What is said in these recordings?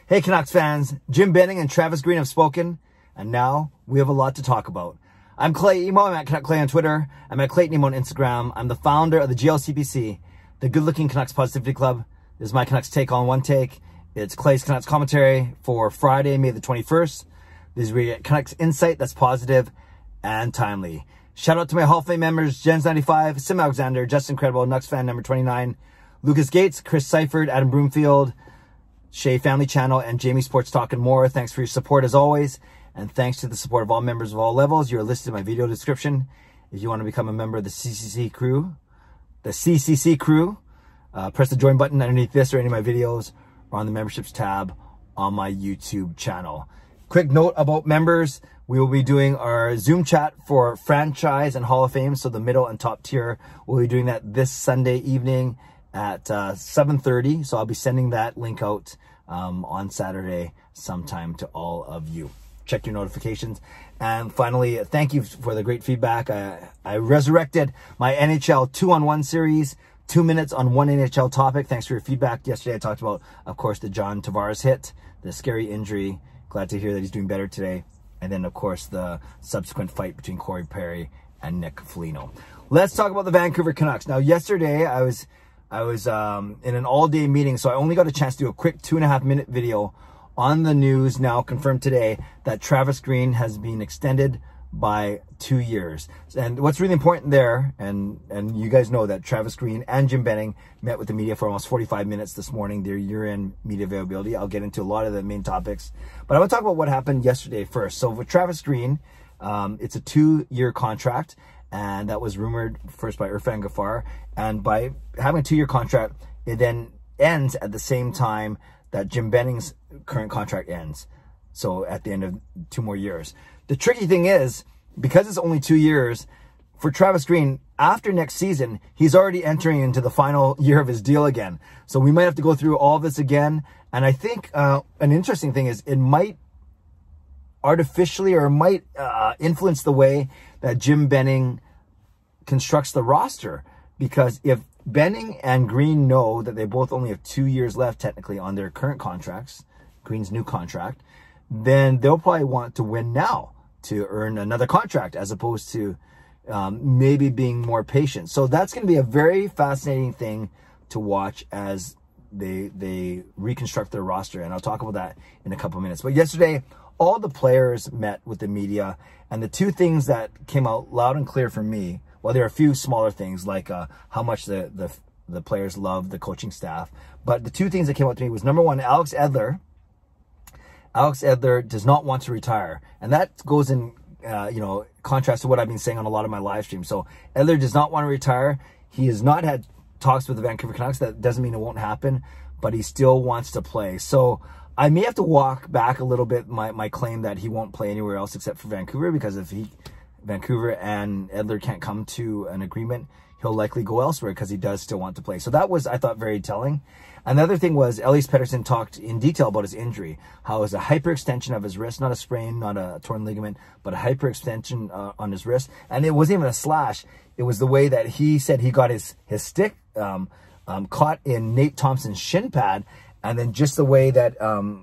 Hey Canucks fans, Jim Benning and Travis Green have spoken, and now we have a lot to talk about. I'm Clay Emo, I'm at Canuck Clay on Twitter, I'm at Clayton Emo on Instagram, I'm the founder of the GLCPC, the Good Looking Canucks Positivity Club. This is my Canucks Take on One Take. It's Clay's Canucks commentary for Friday, May the 21st. This is where you get Canucks insight that's positive and timely. Shout out to my Hall of Fame members, Jens95, Sim Alexander, Justin Credible, Nucks fan number 29, Lucas Gates, Chris Seifert, Adam Broomfield, Shea Family Channel, and Jamie Sports Talk and more. Thanks for your support as always. And thanks to the support of all members of all levels. You're listed in my video description. If you want to become a member of the CCC crew, press the join button underneath this or any of my videos or on the memberships tab on my YouTube channel. Quick note about members. We will be doing our Zoom chat for franchise and Hall of Fame. So the middle and top tier. We'll be doing that this Sunday evening at 7:30. So I'll be sending that link out on Saturday sometime to all of you. Check your notifications. And finally, thank you for the great feedback. I resurrected my NHL 2-on-1 series, 2 minutes on one NHL topic. Thanks for your feedback. Yesterday I talked about, of course, the John Tavares hit, the scary injury. Glad to hear that he's doing better today. And then, of course, the subsequent fight between Corey Perry and Nick Foligno. Let's talk about the Vancouver Canucks. Now, yesterday I was in an all-day meeting, so I only got a chance to do a quick 2.5-minute video on the news now confirmed today that Travis Green has been extended by 2 years. And what's really important there, and you guys know that Travis Green and Jim Benning met with the media for almost 45 minutes this morning, their year-end media availability. I'll get into a lot of the main topics, but I want to talk about what happened yesterday first. So with Travis Green, it's a 2-year contract, and that was rumored first by Irfan Gaffar. And by having a 2-year contract, it then ends at the same time that Jim Benning's current contract ends. So at the end of 2 more years. The tricky thing is, because it's only 2 years, for Travis Green, after next season, he's already entering into the final year of his deal again. So we might have to go through all this again. And I think an interesting thing is it might artificially or might influence the way that Jim Benning constructs the roster. Because if Benning and Green know that they both only have 2 years left technically on their current contracts, Green's new contract, then they'll probably want to win now to earn another contract as opposed to maybe being more patient. So that's going to be a very fascinating thing to watch as they reconstruct their roster. And I'll talk about that in a couple of minutes. But yesterday, all the players met with the media, and the 2 things that came out loud and clear for me, well, there are a few smaller things like how much the players love the coaching staff. But the 2 things that came out to me was, number one, Alex Edler does not want to retire. And that goes in, contrast to what I've been saying on a lot of my live streams. So Edler does not want to retire. He has not had talks with the Vancouver Canucks. That doesn't mean it won't happen, but he still wants to play. So I may have to walk back a little bit my claim that he won't play anywhere else except for Vancouver, because if Vancouver and Edler can't come to an agreement, he'll likely go elsewhere because he does still want to play. So that was, I thought, very telling. Another thing was Elias Pettersson talked in detail about his injury, how it was a hyperextension of his wrist, not a sprain, not a torn ligament, but a hyperextension on his wrist. And it wasn't even a slash. It was the way that he said he got his stick caught in Nate Thompson's shin pad, and then just the way that,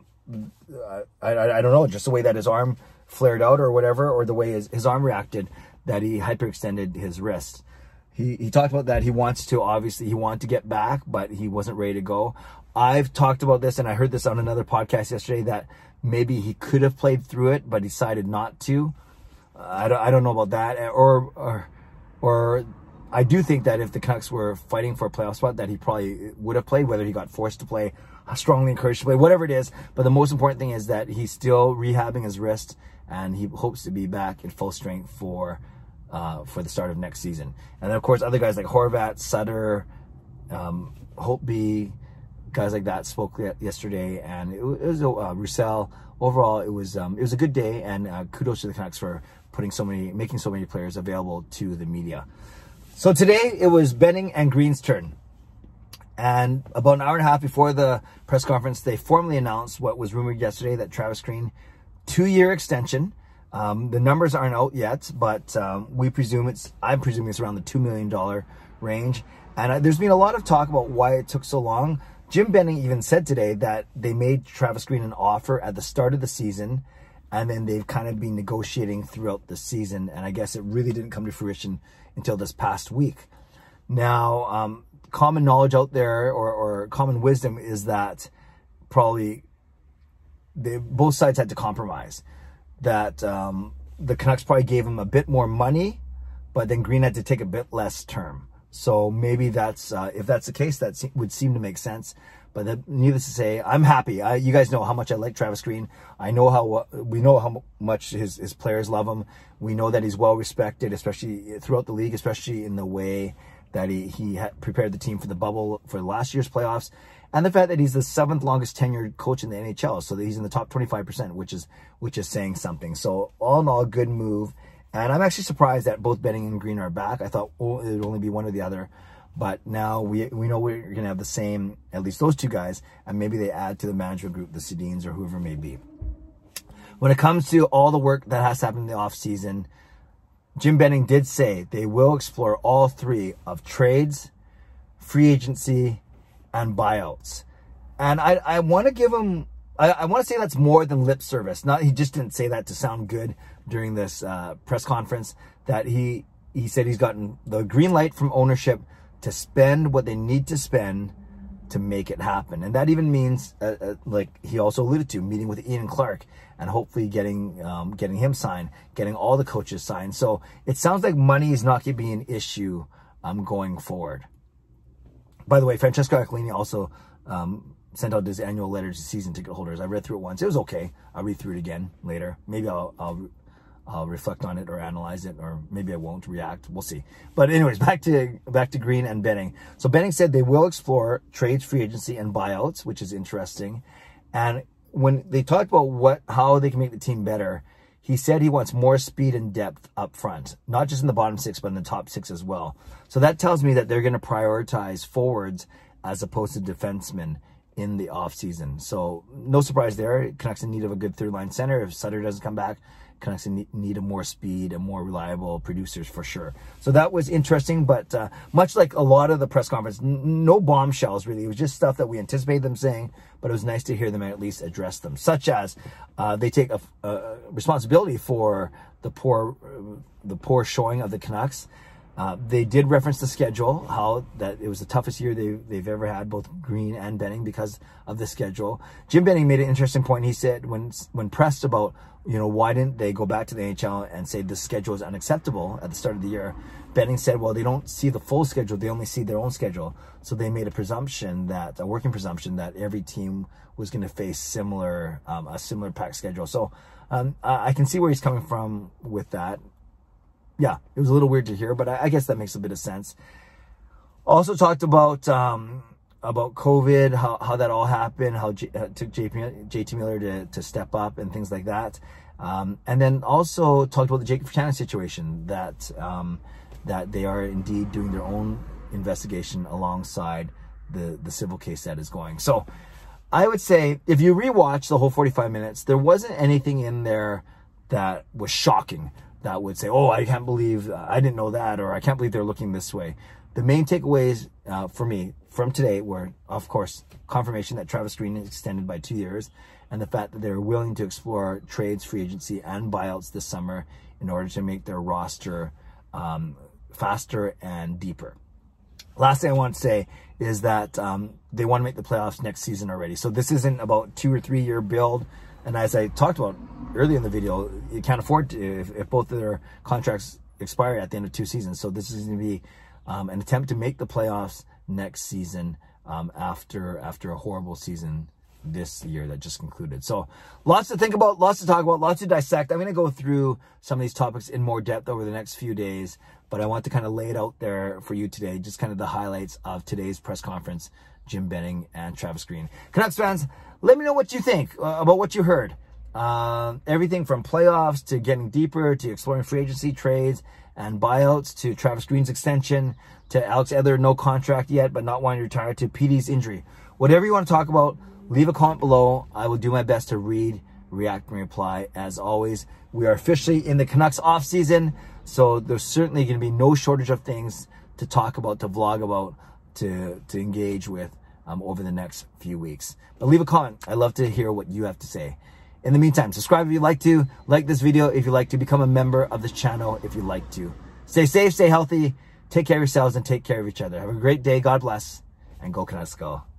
I don't know, just the way that his arm flared out or whatever, or the way his arm reacted, that he hyperextended his wrist. He talked about that. He wanted to get back, but he wasn't ready to go. I've talked about this, and I heard this on another podcast yesterday, that maybe he could have played through it, but decided not to. I don't know about that. Or I do think that if the Canucks were fighting for a playoff spot, that he probably would have played, whether he got forced to play, strongly encouraged to play, whatever it is. But the most important thing is that he's still rehabbing his wrist, and he hopes to be back in full strength for the start of next season. And then, of course, other guys like Horvat, Sutter, Holtby, guys like that spoke yesterday, and it was Roussel. Overall, it was a good day, and kudos to the Canucks for making so many players available to the media. So today it was Benning and Green's turn, and about an hour and a half before the press conference, they formally announced what was rumored yesterday, that Travis Green 2-year extension. The numbers aren't out yet, but I'm presuming it's around the $2 million range. And there's been a lot of talk about why it took so long. Jim Benning even said today that they made Travis Green an offer at the start of the season, and then they've kind of been negotiating throughout the season. And I guess it really didn't come to fruition until this past week. Now, common knowledge out there, or common wisdom, is that probably both sides had to compromise. That the Canucks probably gave him a bit more money, but then Green had to take a bit less term. So maybe that's, if that's the case, that would seem to make sense. But needless to say, I'm happy. You guys know how much I like Travis Green. We know how much his players love him. We know that he's well respected, especially throughout the league, especially in the way that he had prepared the team for the bubble for last year's playoffs, and the fact that he's the 7th longest tenured coach in the NHL, so that he's in the top 25%, which is saying something. So all in all, good move. And I'm actually surprised that both Benning and Green are back. I thought, oh, it would only be one or the other. But now we know we're going to have the same, at least those two guys, and maybe they add to the management group, the Sedins or whoever it may be. When it comes to all the work that has to happen in the offseason, Jim Benning did say they will explore all three of trades, free agency, and buyouts. And I want to give him, I want to say that's more than lip service. He just didn't say that to sound good during this press conference, that he said he's gotten the green light from ownership to spend what they need to spend to make it happen. And that even means, like he also alluded to, meeting with Ian Clark and hopefully getting him signed, getting all the coaches signed. So it sounds like money is not going to be an issue going forward. By the way, Francesco Aquilini also sent out his annual letter to season ticket holders. I read through it once. It was okay. I'll read through it again later. Maybe I'll reflect on it or analyze it, or maybe I won't react. We'll see. But anyways, back to Green and Benning. So Benning said they will explore trades, free agency, and buyouts, which is interesting. And when they talked about how they can make the team better, he said he wants more speed and depth up front, not just in the bottom 6, but in the top 6 as well. So that tells me that they're going to prioritize forwards as opposed to defensemen in the offseason. So no surprise there. Canucks in need of a good third-line center. If Sutter doesn't come back, Canucks need more speed and more reliable producers for sure. So that was interesting, but much like a lot of the press conference, no bombshells really. It was just stuff that we anticipated them saying, but it was nice to hear them at least address them, such as they take a responsibility for the poor showing of the Canucks. They did reference the schedule, how that it was the toughest year they've ever had, both Green and Benning, because of the schedule. Jim Benning made an interesting point. He said when pressed about, why didn't they go back to the NHL and say the schedule is unacceptable at the start of the year, Benning said, well, they don't see the full schedule. They only see their own schedule. So they made a working presumption that every team was going to face a similar packed schedule. So I can see where he's coming from with that. Yeah, it was a little weird to hear, but I guess that makes a bit of sense. Also talked about COVID, how that all happened, how it took JT Miller to step up and things like that. And then also talked about the Jake Virtanen situation, that they are indeed doing their own investigation alongside the civil case that is going. So I would say if you rewatch the whole 45 minutes, there wasn't anything in there that was shocking, that would say, oh, I can't believe, I didn't know that, or I can't believe they're looking this way. The main takeaways for me from today were, of course, confirmation that Travis Green is extended by 2 years, and the fact that they're willing to explore trades, free agency, and buyouts this summer in order to make their roster faster and deeper. Last thing I want to say is that they want to make the playoffs next season already. So this isn't about 2 or 3 year build. And as I talked about earlier in the video, you can't afford to if both of their contracts expire at the end of 2 seasons. So this is going to be an attempt to make the playoffs next season after a horrible season this year that just concluded. So lots to think about, lots to talk about, lots to dissect. I'm going to go through some of these topics in more depth over the next few days, but I want to kind of lay it out there for you today, just kind of the highlights of today's press conference, Jim Benning and Travis Green. Canucks fans, let me know what you think about what you heard. Everything from playoffs to getting deeper to exploring free agency, trades, and buyouts, to Travis Green's extension, to Alex Edler, no contract yet, but not wanting to retire, to PD's injury. Whatever you want to talk about, leave a comment below. I will do my best to read, react, and reply. As always, we are officially in the Canucks off season, so there's certainly going to be no shortage of things to talk about, to vlog about, to engage with over the next few weeks. But leave a comment. I'd love to hear what you have to say. In the meantime, subscribe if you'd like to, like this video if you'd like to, become a member of this channel if you'd like to. Stay safe, stay healthy, take care of yourselves, and take care of each other. Have a great day. God bless, and go Canucks go.